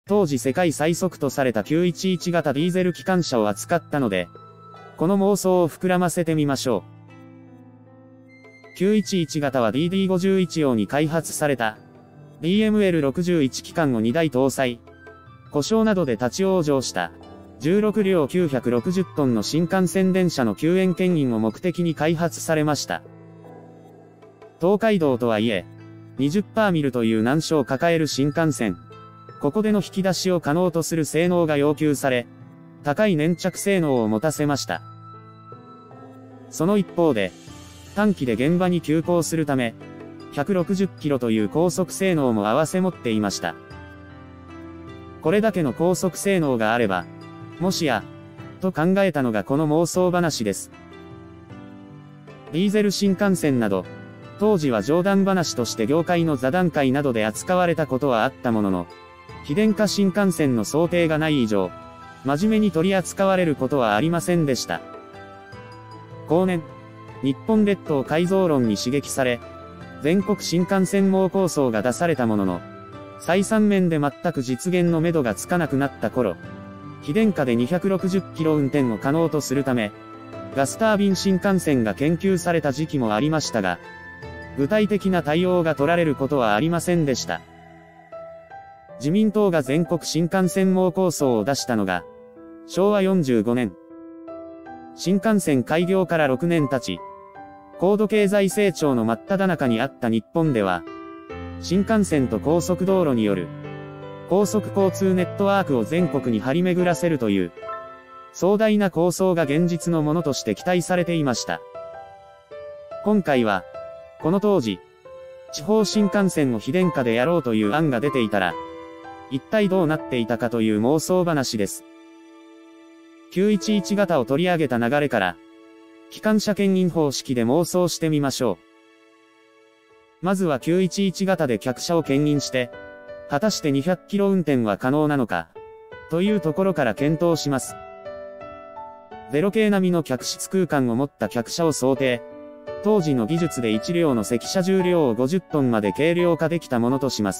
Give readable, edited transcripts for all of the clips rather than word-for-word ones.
当時世界最速とされた911型ディーゼル機関車を扱ったので、この妄想を膨らませてみましょう。911型は DD51 用に開発された DML61 機関を2台搭載。故障などで立ち往生した16両960トンの新幹線電車の救援牽引を目的に開発されました。東海道とはいえ、20%ミルという難所を抱える新幹線。ここでの引き出しを可能とする性能が要求され、高い粘着性能を持たせました。その一方で、短期で現場に急行するため、160キロという高速性能も併せ持っていました。これだけの高速性能があれば、もしや、と考えたのがこの妄想話です。ディーゼル新幹線など、当時は冗談話として業界の座談会などで扱われたことはあったものの、非電化新幹線の想定がない以上、真面目に取り扱われることはありませんでした。後年、日本列島改造論に刺激され、全国新幹線網構想が出されたものの、採算面で全く実現のめどがつかなくなった頃、非電化で260キロ運転を可能とするため、ガスタービン新幹線が研究された時期もありましたが、具体的な対応が取られることはありませんでした。自民党が全国新幹線網構想を出したのが、昭和45年。新幹線開業から6年経ち、高度経済成長の真っ只中にあった日本では、新幹線と高速道路による高速交通ネットワークを全国に張り巡らせるという壮大な構想が現実のものとして期待されていました。今回は、この当時、地方新幹線を非電化でやろうという案が出ていたら、一体どうなっていたかという妄想話です。911型を取り上げた流れから、機関車牽引方式で妄想してみましょう。まずは911型で客車を牽引して、果たして200キロ運転は可能なのか、というところから検討します。ゼロ系並みの客室空間を持った客車を想定。当時の技術で1両の積車重量を50トンまで軽量化できたものとします。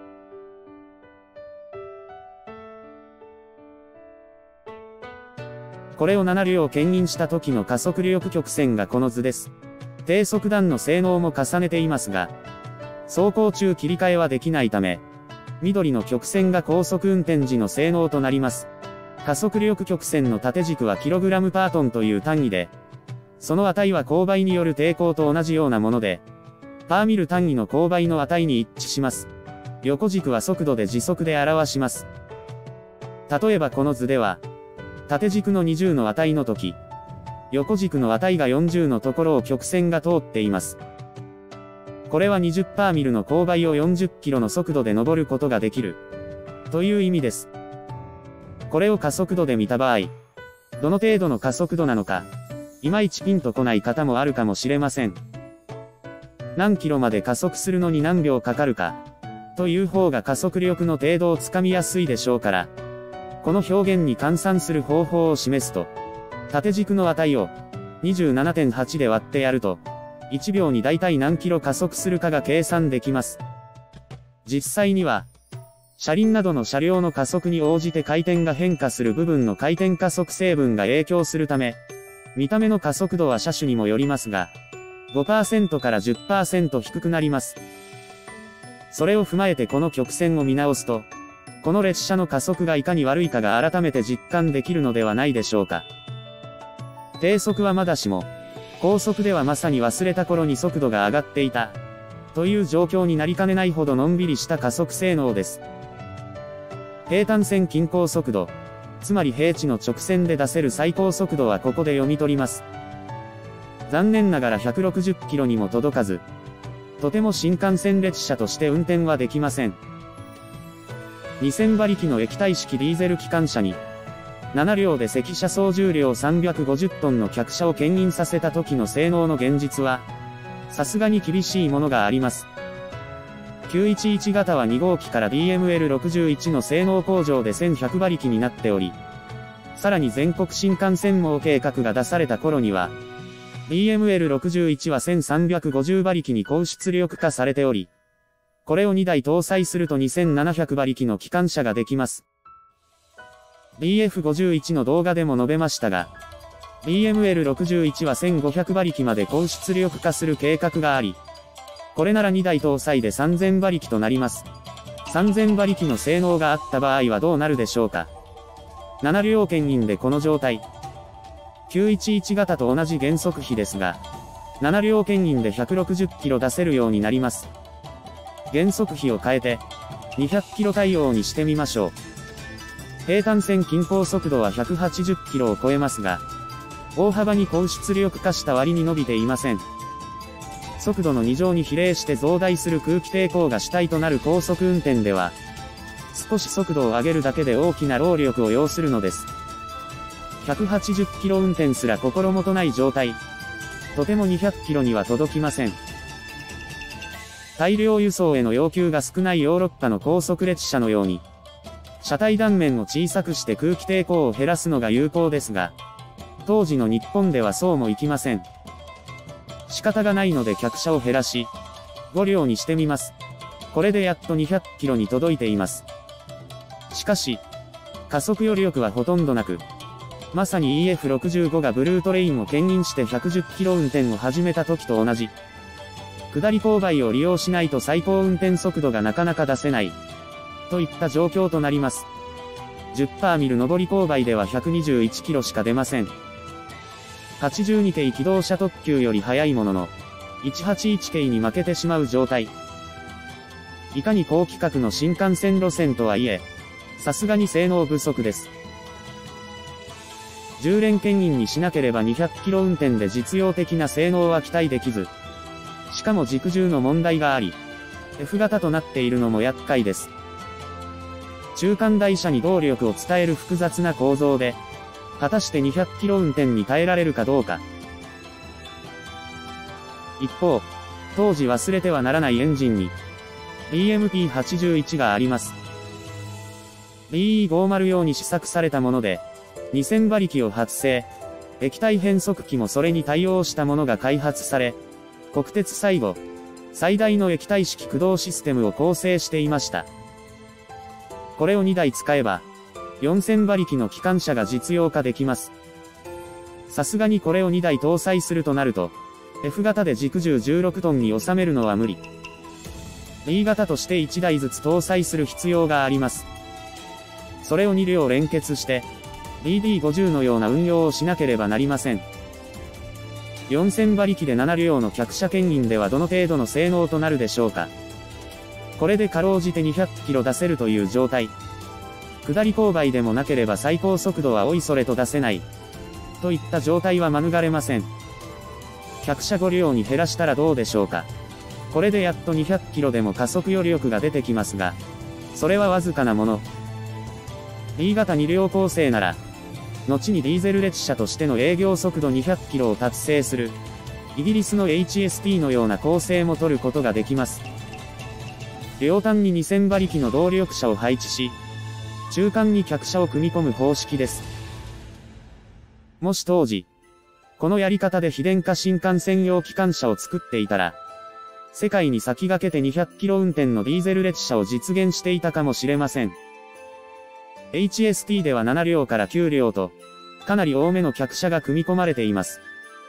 これを7両牽引した時の加速力曲線がこの図です。低速段の性能も重ねていますが、走行中切り替えはできないため、緑の曲線が高速運転時の性能となります。加速力曲線の縦軸は kg パートンという単位で、その値は勾配による抵抗と同じようなもので、パーミル単位の勾配の値に一致します。横軸は速度で時速で表します。例えばこの図では、縦軸の20の値の時、横軸の値が40のところを曲線が通っています。これは20%ミルの勾配を40キロの速度で登ることができる。という意味です。これを加速度で見た場合、どの程度の加速度なのか、いまいちピンとこない方もあるかもしれません。何キロまで加速するのに何秒かかるか、という方が加速力の程度をつかみやすいでしょうから、この表現に換算する方法を示すと、縦軸の値を 27.8 で割ってやると、1秒にだいたい何キロ加速するかが計算できます。実際には、車輪などの車両の加速に応じて回転が変化する部分の回転加速成分が影響するため、見た目の加速度は車種にもよりますが、5% から 10% 低くなります。それを踏まえてこの曲線を見直すと、この列車の加速がいかに悪いかが改めて実感できるのではないでしょうか。低速はまだしも、高速ではまさに忘れた頃に速度が上がっていた、という状況になりかねないほどのんびりした加速性能です。平坦線均高速度、つまり平地の直線で出せる最高速度はここで読み取ります。残念ながら160キロにも届かず、とても新幹線列車として運転はできません。2000馬力の液体式ディーゼル機関車に、7両で積車総重量350トンの客車を牽引させた時の性能の現実は、さすがに厳しいものがあります。911型は2号機から DML61 の性能向上で1100馬力になっており、さらに全国新幹線網計画が出された頃には、DML61 は1350馬力に高出力化されており、 これを2台搭載すると2700馬力の機関車ができます。BF51 の動画でも述べましたが、BML61 は1500馬力まで高出力化する計画があり、これなら2台搭載で3000馬力となります。3000馬力の性能があった場合はどうなるでしょうか。7両牽引でこの状態。911型と同じ減速比ですが、7両牽引で160キロ出せるようになります。減速比を変えて、200キロ対応にしてみましょう。平坦線均衡速度は180キロを超えますが、大幅に高出力化した割に伸びていません。速度の2乗に比例して増大する空気抵抗が主体となる高速運転では、少し速度を上げるだけで大きな労力を要するのです。180キロ運転すら心もとない状態。とても200キロには届きません。大量輸送への要求が少ないヨーロッパの高速列車のように、車体断面を小さくして空気抵抗を減らすのが有効ですが、当時の日本ではそうもいきません。仕方がないので客車を減らし、5両にしてみます。これでやっと200キロに届いています。しかし、加速余力はほとんどなく、まさに EF65 がブルートレインを牽引して110キロ運転を始めた時と同じ。下り勾配を利用しないと最高運転速度がなかなか出せない。といった状況となります。10%ミル上り勾配では121キロしか出ません。82系機動車特急より速いものの、181系に負けてしまう状態。いかに高規格の新幹線路線とはいえ、さすがに性能不足です。10連牽引にしなければ200キロ運転で実用的な性能は期待できず、しかも軸重の問題があり、F 型となっているのも厄介です。中間台車に動力を伝える複雑な構造で、果たして200キロ運転に耐えられるかどうか。一方、当時忘れてはならないエンジンに、BMP81 があります。BE50 用に試作されたもので、2000馬力を発生、液体変速機もそれに対応したものが開発され、国鉄最後、最大の液体式駆動システムを構成していました。これを2台使えば、4000馬力の機関車が実用化できます。さすがにこれを2台搭載するとなると、F 型で軸重16トンに収めるのは無理。B 型として1台ずつ搭載する必要があります。それを2両連結して、BD50 のような運用をしなければなりません。4000馬力で7両の客車牽引ではどの程度の性能となるでしょうか。これでかろうじて200キロ出せるという状態。下り勾配でもなければ最高速度はおいそれと出せない。といった状態は免れません。客車5両に減らしたらどうでしょうか。これでやっと200キロでも加速余力が出てきますが、それはわずかなもの。B 型2両構成なら、後にディーゼル列車としての営業速度200キロを達成する、イギリスの HST のような構成も取ることができます。両端に2000馬力の動力車を配置し、中間に客車を組み込む方式です。もし当時、このやり方で非電化新幹線用機関車を作っていたら、世界に先駆けて200キロ運転のディーゼル列車を実現していたかもしれません。HST では7両から9両と、かなり多めの客車が組み込まれています。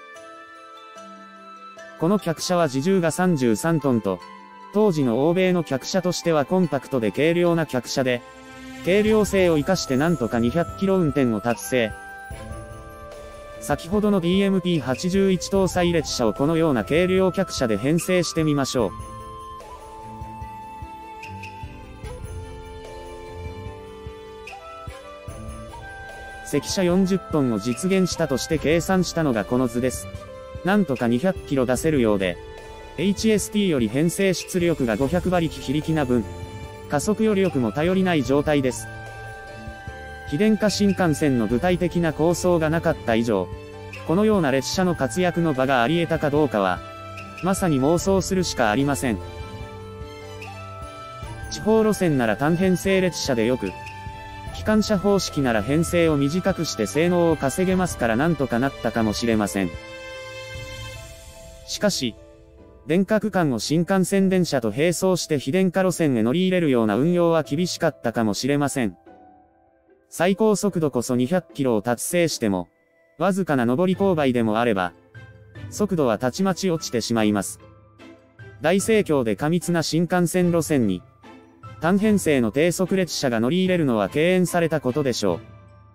この客車は自重が33トンと、当時の欧米の客車としてはコンパクトで軽量な客車で、軽量性を生かしてなんとか200キロ運転を達成。先ほどの DMP81 搭載列車をこのような軽量客車で編成してみましょう。積車40トンを実現したとして計算したのがこの図です。なんとか200キロ出せるようで、HST より編成出力が500馬力非力な分、加速余力も頼りない状態です。非電化新幹線の具体的な構想がなかった以上、このような列車の活躍の場があり得たかどうかは、まさに妄想するしかありません。地方路線なら単編成列車でよく、機関車方式なら編成を短くして性能を稼げますからなんとかなったかもしれません。しかし、 電化区間を新幹線電車と並走して非電化路線へ乗り入れるような運用は厳しかったかもしれません。最高速度こそ200キロを達成しても、わずかな上り勾配でもあれば、速度はたちまち落ちてしまいます。大盛況で過密な新幹線路線に、単編成の低速列車が乗り入れるのは敬遠されたことでしょう。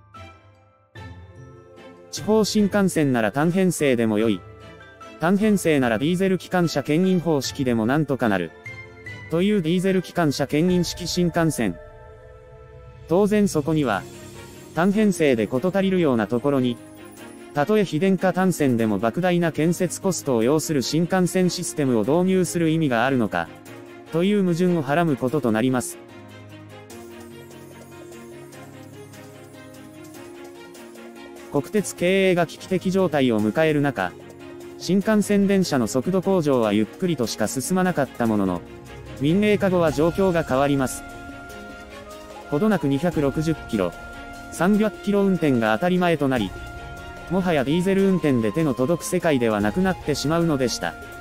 地方新幹線なら単編成でも良い。単編成ならディーゼル機関車牽引方式でもなんとかなる。というディーゼル機関車牽引式新幹線。当然そこには、単編成で事足りるようなところに、たとえ非電化単線でも莫大な建設コストを要する新幹線システムを導入する意味があるのか、という矛盾をはらむこととなります。国鉄経営が危機的状態を迎える中、新幹線電車の速度向上はゆっくりとしか進まなかったものの、民営化後は状況が変わります。ほどなく260キロ、300キロ運転が当たり前となり、もはやディーゼル運転で手の届く世界ではなくなってしまうのでした。